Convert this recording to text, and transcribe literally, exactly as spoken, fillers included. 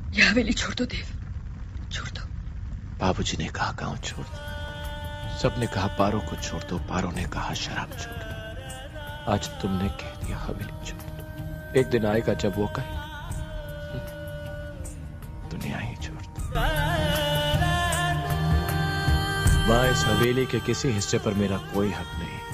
ये हवेली छोड़ दो देव, छोड़ दो। बाबूजी ने कहा गांव छोड़ दो, सबने कहा पारो को छोड़ दो, पारो ने कहा शराब छोड़ दो, आज तुमने कह दिया हवेली छोड़ दो। एक दिन आएगा जब वो कहे दुनिया ही छोड़ दो। मां, इस हवेली के किसी हिस्से पर मेरा कोई हक नहीं।